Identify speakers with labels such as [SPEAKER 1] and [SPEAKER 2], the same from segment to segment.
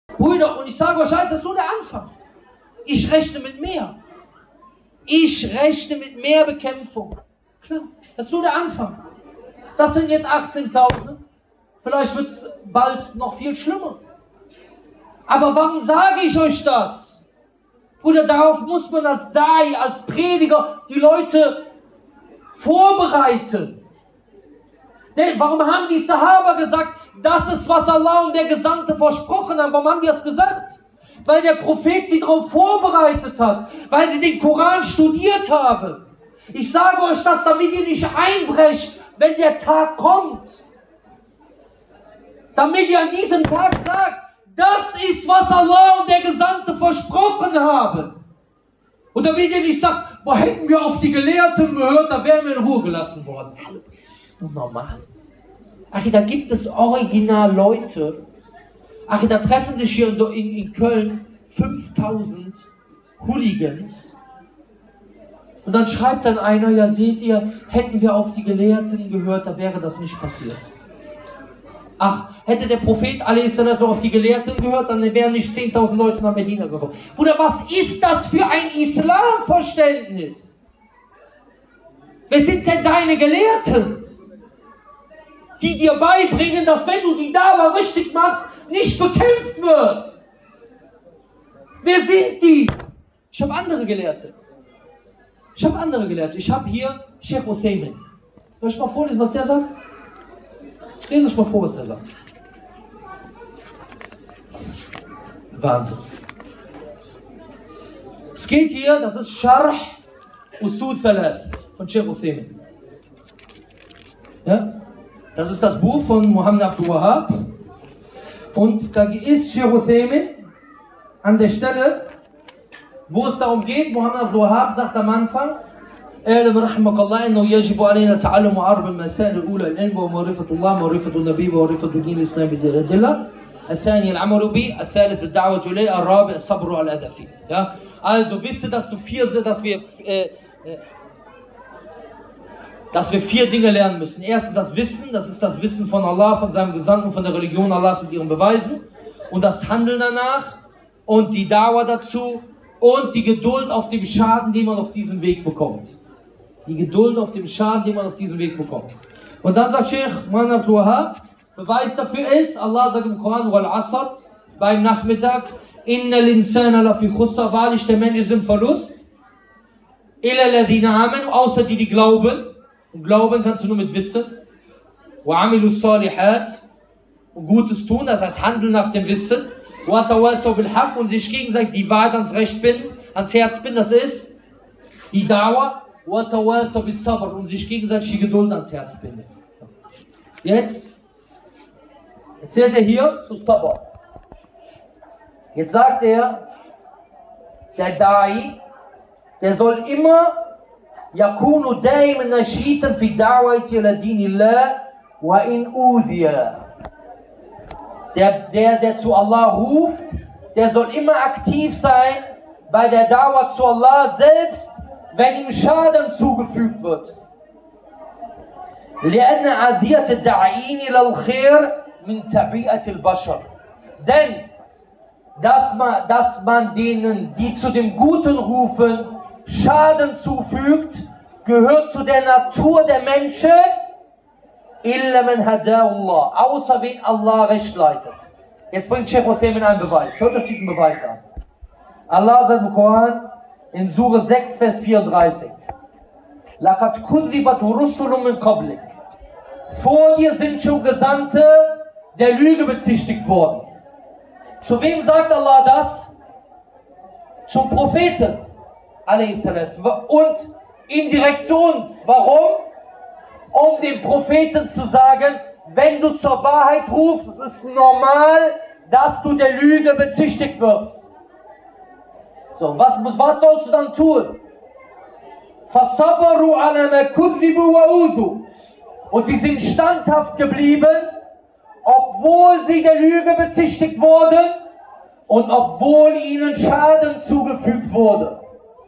[SPEAKER 1] Brüder, und ich sage euch eins, das ist nur der Anfang. Ich rechne mit mehr. Ich rechne mit mehr Bekämpfung. Klar, das ist nur der Anfang. Das sind jetzt 18.000. Vielleicht wird es bald noch viel schlimmer. Aber warum sage ich euch das? Bruder, darauf muss man als Dai, als Prediger die Leute vorbereiten. Denn warum haben die Sahaba gesagt, das ist, was Allah und der Gesandte versprochen haben? Warum haben die das gesagt? Weil der Prophet sie darauf vorbereitet hat, weil sie den Koran studiert haben. Ich sage euch das, damit ihr nicht einbrecht, wenn der Tag kommt. Damit ihr an diesem Tag sagt, das ist, was Allah und der Gesandte versprochen haben. Und damit ihr nicht sagt, boah, hätten wir auf die Gelehrten gehört, da wären wir in Ruhe gelassen worden. Das ist doch normal. Ach, da gibt es original Leute. Ach, da treffen sich hier in Köln 5000 Hooligans. Und dann schreibt dann einer, ja seht ihr, hätten wir auf die Gelehrten gehört, da wäre das nicht passiert. Ach, hätte der Prophet a.s. auf die Gelehrten gehört, dann wären nicht 10.000 Leute nach Medina gekommen. Bruder, was ist das für ein Islamverständnis? Wer sind denn deine Gelehrten? Die dir beibringen, dass wenn du die Dawa richtig machst, nicht bekämpft wirst. Wer sind die? Ich habe andere Gelehrte. Ich habe hier Sheikh Uthaymin. Soll ich mal vorlesen, was der sagt? Lesen euch mal vor, was der sagt. Wahnsinn. Es geht hier, das ist Sharh Usul Thalath von Sheikh Uthaymin. Ja? Das ist das Buch von Muhammad Abdul Wahhab. Und da ist Sheikh Uthaymin an der Stelle, wo es darum geht, Muhammad Abdul Wahhab sagt am Anfang, اعلم رحمك الله انه يجب علينا تعلم اربع مسائل الاولى العلم ومعرفه الله معرفه النبي ومعرفه الدين الاسلامي بالادله الثاني العمل به الثالث الدعوه اليه الرابع الصبر على الاذى فيه. Ja, also wisse, dass wir vier Dinge lernen müssen. Erstens das Wissen, das ist das Wissen von Allah, von seinem Gesandten, von der Religion Allahs mit ihren Beweisen und das Handeln danach und die Dauer dazu und die Geduld auf dem Schaden, den man auf diesem Weg bekommt. Die Geduld auf dem Schaden, den man auf diesem Weg bekommt. Und dann sagt Sheikh Muhammad Abdul Wahhab, Beweis dafür ist, Allah sagt im Koran, wal Asr, beim Nachmittag, innal insana lafi khusr, wahrlich der Mensch ist im Verlust, illa alladhina amanu, außer die, die glauben. Und glauben kannst du nur mit Wissen. Wa amilu salihat, und Gutes tun, das heißt handeln nach dem Wissen. Wa tawasaw bil haqq, und sich gegenseitig die Wahrheit ans Recht binden, ans Herz binden, das ist die Dauer. Und sich gegenseitig die Geduld ans Herz binden. Jetzt erzählt er hier zu Sabr. Jetzt sagt er, der Dai, der soll immer yakunu daiman nashitan fi da'wati ila dinillah wa in udhiya. Der zu Allah ruft, der soll immer aktiv sein bei der Da'wah zu Allah selbst, wenn ihm Schaden zugefügt wird. لأن عذية الداعين إلى الخير من طبيعة البشر. Denn dass man denen, die zu dem Guten rufen, Schaden zufügt, gehört zu der Natur der Menschen, إلا من هداه الله, außer wen Allah recht leitet. Jetzt bringt Sheikh Uthaymin einen Beweis. Hört euch diesen Beweis an. Allah sagt im Koran, in Sure 6, Vers 34. لَقَدْ كُذِّبَتْ رُسُلٌ مِّن قَبْلِكَ. Vor dir sind schon Gesandte der Lüge bezichtigt worden. Zu wem sagt Allah das? Zum Propheten. Und indirekt zu uns. Warum? Um dem Propheten zu sagen, wenn du zur Wahrheit rufst, es ist normal, dass du der Lüge bezichtigt wirst. So, was sollst du dann tun? فَصَبَرُوا عَلَى مَا كُذِّبُوا وَأُوذُوا. Und sie sind standhaft geblieben, obwohl sie der Lüge bezichtigt wurden und obwohl ihnen Schaden zugefügt wurde.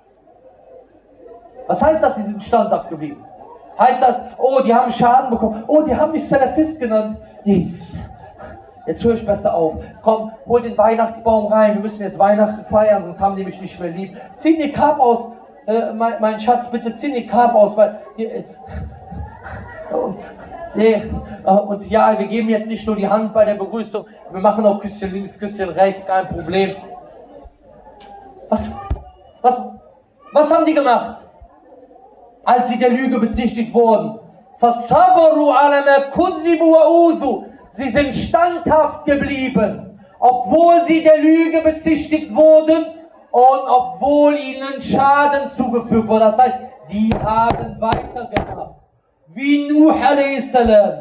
[SPEAKER 1] Was heißt das, sie sind standhaft geblieben? Heißt das, oh, die haben Schaden bekommen, oh, die haben mich Salafist genannt. Nee. jetzt höre ich besser auf. Komm, hol den Weihnachtsbaum rein, wir müssen jetzt Weihnachten feiern, sonst haben die mich nicht mehr lieb. Zieh den Niqab aus, mein Schatz, bitte zieh den Niqab aus, weil... und ja, wir geben jetzt nicht nur die Hand bei der Begrüßung, wir machen auch Küsschen links, Küsschen rechts, kein Problem. Was haben die gemacht, als sie der Lüge bezichtigt wurden? Sie sind standhaft geblieben, obwohl sie der Lüge bezichtigt wurden und obwohl ihnen Schaden zugefügt wurde. Das heißt, die haben weitergemacht. Wie Nuh a.s.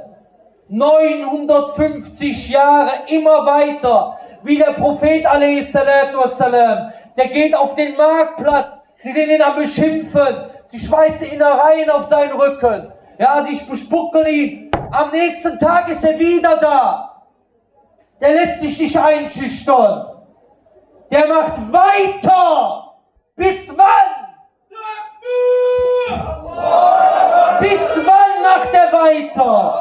[SPEAKER 1] 950 Jahre immer weiter. Wie der Prophet a.s. Der geht auf den Marktplatz, sie sehen ihn am Beschimpfen, sie schmeißen Innereien auf seinen Rücken. Ja, sie bespucken ihn. Am nächsten Tag ist er wieder da. Der lässt sich nicht einschüchtern. Der macht weiter. Bis wann? Bis wann macht er weiter?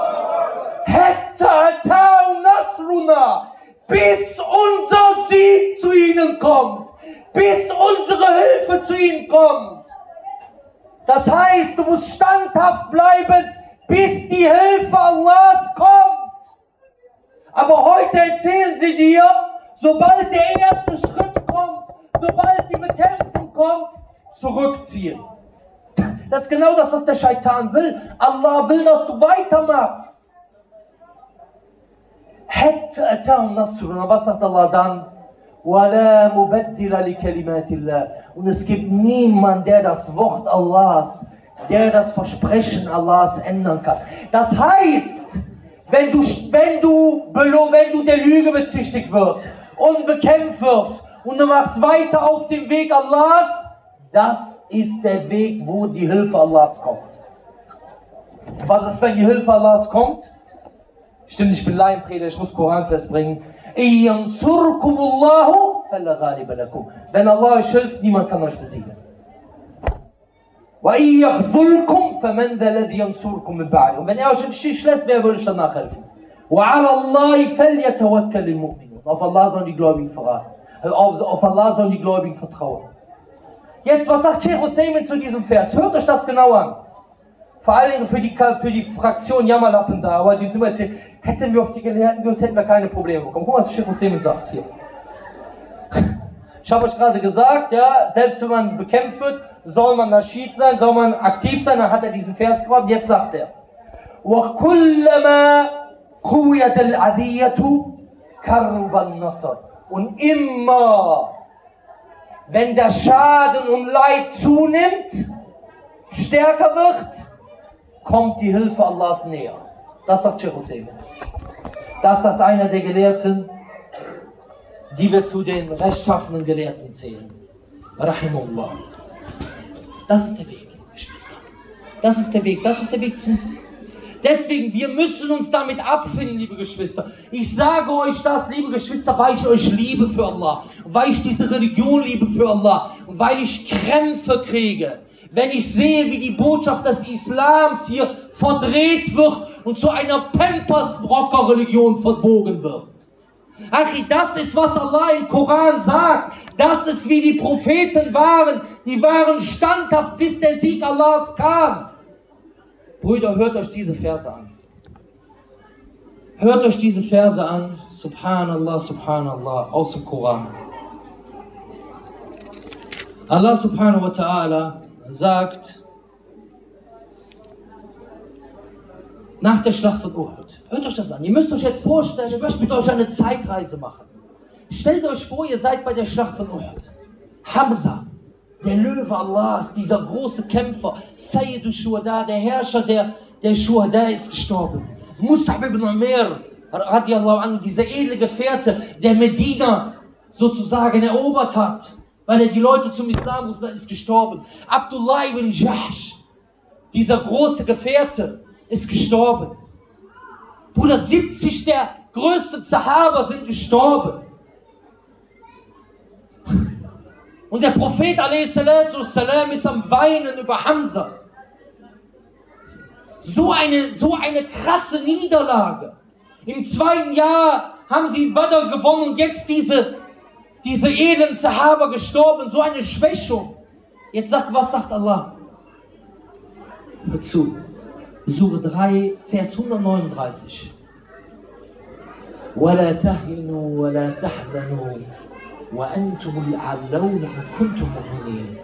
[SPEAKER 1] Bis unser Sieg zu ihnen kommt. Bis unsere Hilfe zu ihnen kommt. Das heißt, du musst standhaft bleiben, bis die Hilfe Allahs kommt. Aber heute erzählen sie dir, sobald der erste Schritt kommt, sobald die Bekämpfung kommt, zurückziehen. Das ist genau das, was der Scheitan will. Allah will, dass du weitermachst. Was sagt Allah dann? Und es gibt niemanden, der das Wort Allahs, der das Versprechen Allahs ändern kann. Das heißt, wenn du der Lüge bezichtigt wirst und bekämpft wirst und du machst weiter auf dem Weg Allahs, das ist der Weg, wo die Hilfe Allahs kommt. Was ist, wenn die Hilfe Allahs kommt? Stimmt, ich bin Laienprediger, ich muss Koranvers bringen. Wenn Allah euch hilft, niemand kann euch besiegen. Und wenn er euch im Stich lässt, wer würde euch danach helfen? Auf Allah sollen die Gläubigen verraten. Auf Allah sollen die Gläubigen vertrauen. Jetzt, was sagt Sheikh Hussein zu diesem Vers? Hört euch das genau an. Vor allem für die Fraktion Jammerlappen da, aber die sind wir erzählt. Hätten wir auf die Gelehrten gehört, hätten wir keine Probleme bekommen. Guck mal, was Sheikh Hussein sagt hier. Ich habe euch gerade gesagt, ja, selbst wenn man bekämpft wird, soll man Naschid sein, soll man aktiv sein, dann hat er diesen Vers gebracht. Jetzt sagt er: und immer, wenn der Schaden und Leid zunimmt, stärker wird, kommt die Hilfe Allahs näher. Das sagt Sheikh Hussein. Das sagt einer der Gelehrten, die wir zu den rechtschaffenen Gelehrten zählen. Rahimullah. Das ist der Weg, Geschwister. Das ist der Weg, das ist der Weg zum Sieg. Deswegen, wir müssen uns damit abfinden, liebe Geschwister. Ich sage euch das, liebe Geschwister, weil ich euch liebe für Allah. Weil ich diese Religion liebe für Allah. Und weil ich Krämpfe kriege, wenn ich sehe, wie die Botschaft des Islams hier verdreht wird und zu einer Pampers-Rocker-Religion verbogen wird. Achi, das ist, was Allah im Koran sagt. Das ist, wie die Propheten waren. Die waren standhaft, bis der Sieg Allahs kam. Brüder, hört euch diese Verse an. Hört euch diese Verse an. Subhanallah, Subhanallah, aus dem Koran. Allah subhanahu wa ta'ala sagt, nach der Schlacht von Uhud. Hört euch das an. Ihr müsst euch jetzt vorstellen, ich möchte mit euch eine Zeitreise machen. Stellt euch vor, ihr seid bei der Schlacht von Uhud. Hamza, der Löwe Allahs, dieser große Kämpfer, Sayyid al-Shuhada, der Herrscher der Shuhada ist gestorben. Mus'ab ibn Umair, radiallahu anhu, dieser edle Gefährte, der Medina sozusagen erobert hat, weil er die Leute zum Islam ruft, ist gestorben. Abdullah ibn Jahsh, dieser große Gefährte, ist gestorben. Bruder, 70 der größten Sahaba sind gestorben. Und der Prophet a.s. ist am Weinen über Hamza. So eine krasse Niederlage. Im 2. Jahr haben sie Badr gewonnen und jetzt diese edlen Sahaba gestorben, so eine Schwächung. Jetzt was sagt Allah? Hör zu. Sure 3, Vers 139. وَلَا تَهِنُوا وَلَا تَحْزَنُوا وَأَنْتُمُ الْأَعْلَوْنَ إِن كُنتُم مُؤْمِنِينَ.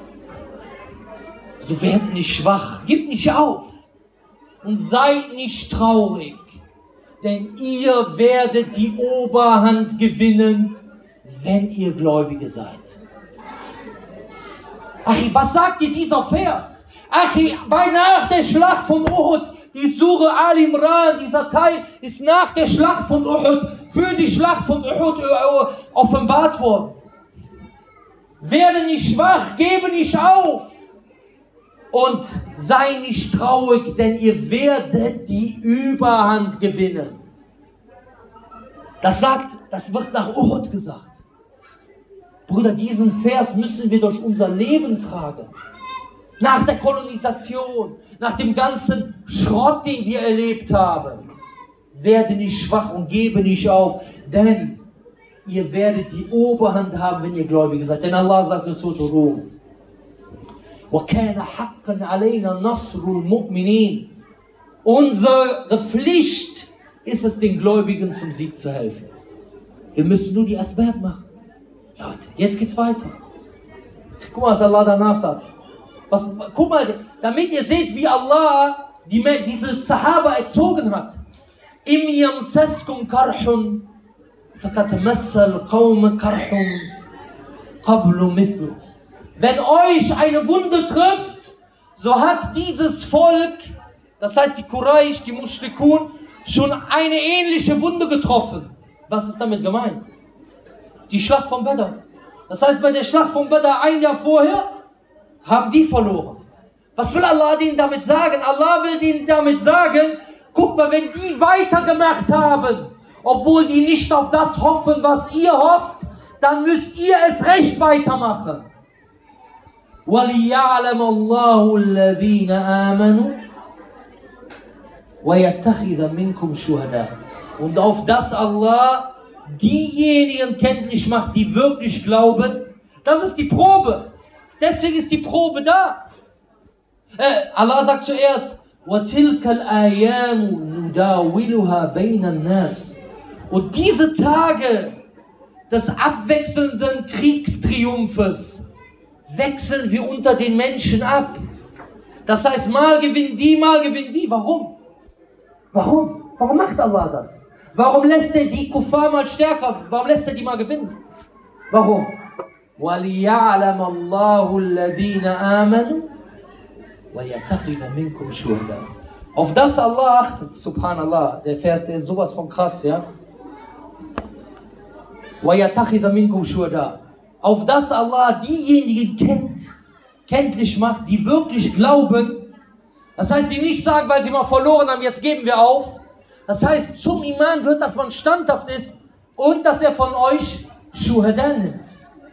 [SPEAKER 1] So werdet nicht schwach, gebt nicht auf und seid nicht traurig, denn ihr werdet die Oberhand gewinnen, wenn ihr Gläubige seid. Achi, was sagt dir dieser Vers? Achi, nach der Schlacht von Uhud, die Sure Al-Imran, dieser Teil ist nach der Schlacht von Uhud, für die Schlacht von Uhud offenbart worden. Werde nicht schwach, gebe nicht auf und sei nicht traurig, denn ihr werdet die Überhand gewinnen. Das wird nach Uhud gesagt. Brüder, diesen Vers müssen wir durch unser Leben tragen. Nach der Kolonisation, nach dem ganzen Schrott, den wir erlebt haben. Werde nicht schwach und gebe nicht auf, denn ihr werdet die Oberhand haben, wenn ihr Gläubige seid. Denn Allah sagt es so, وَكَانَ حَقًّا عَلَيْنَا نَصْرُ الْمُؤْمِنِينَ. Unsere Pflicht ist es, den Gläubigen zum Sieg zu helfen. Wir müssen nur die Asbab machen. Leute, jetzt geht's weiter. Guck mal, was Allah danach sagt. Guck mal, damit ihr seht, wie Allah diese Sahaba erzogen hat. Im yamsaskum karhun faqad massal qawm karhun qablu mithlu. Wenn euch eine Wunde trifft, so hat dieses Volk, das heißt die Quraysh, die Mushrikun, schon eine ähnliche Wunde getroffen. Was ist damit gemeint? Die Schlacht von Badr. Das heißt, bei der Schlacht von Badr ein Jahr vorher haben die verloren. Was will Allah denen damit sagen? Allah will denen damit sagen, guck mal, wenn die weitergemacht haben, obwohl die nicht auf das hoffen, was ihr hofft, dann müsst ihr es recht weitermachen. وَلِيَعْلَمَ اللَّهُ الَّذِينَ آمَنُوا وَيَتَّخِذَ مِنْكُمْ شُهَدَاءَ. Und auf das Allah diejenigen kenntlich macht, die wirklich glauben. Das ist die Probe. Deswegen ist die Probe da. Allah sagt zuerst, وَتِلْكَ الْآيَامُ نُدَاوِلُهَا بَيْنَ النَّاسِ. Und diese Tage des abwechselnden Kriegstriumphes wechseln wir unter den Menschen ab. Das heißt, mal gewinnen die, mal gewinnen die. Warum? Warum? Warum macht Allah das? Warum lässt er die Kuffar mal stärker? Warum lässt er die mal gewinnen? Warum? وَلِيَعْلَمَ اللَّهُ الَّذِينَ آمَنُوا وَيَتَّخِذَ مِنْكُمْ شُهَدَاءَ. Auf das Allah, subhanallah, der Vers, der ist sowas von krass, ja? وَيَتَّخِذَ مِنْكُمْ شُهَدَاءَ. Auf das Allah diejenigen kenntlich macht, die wirklich glauben. Das heißt, die nicht sagen, weil sie mal verloren haben, jetzt geben wir auf. Das heißt, zum Iman gehört, dass man standhaft ist und dass er von euch Shuhada nimmt.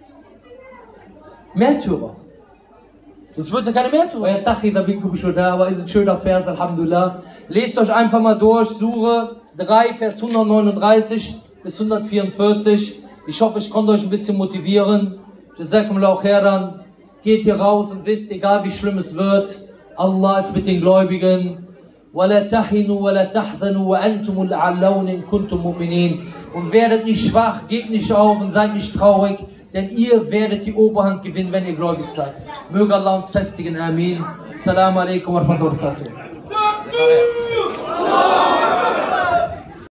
[SPEAKER 1] Märtyrer. Sonst wird es ja keine Märtyrer. Aber ist ein schöner Vers, Alhamdulillah. Lest euch einfach mal durch, Sure 3, Vers 139 bis 144. Ich hoffe, ich konnte euch ein bisschen motivieren. Jazakumullahu khairan. Geht hier raus und wisst, egal wie schlimm es wird, Allah ist mit den Gläubigen. وَلَا تَهِنُوا وَلَا تَحْزَنُوا وَأَنْتُمُ الْأَعْلَوْنَ إِن كُنتُم مُؤْمِنِينَ. Und werdet nicht schwach, gebt nicht auf und seid nicht traurig, denn ihr werdet die Oberhand gewinnen, wenn ihr gläubig seid. Möge Allah uns festigen. Amin. Assalamu alaikum wa rahmatullahi wa barakatuh.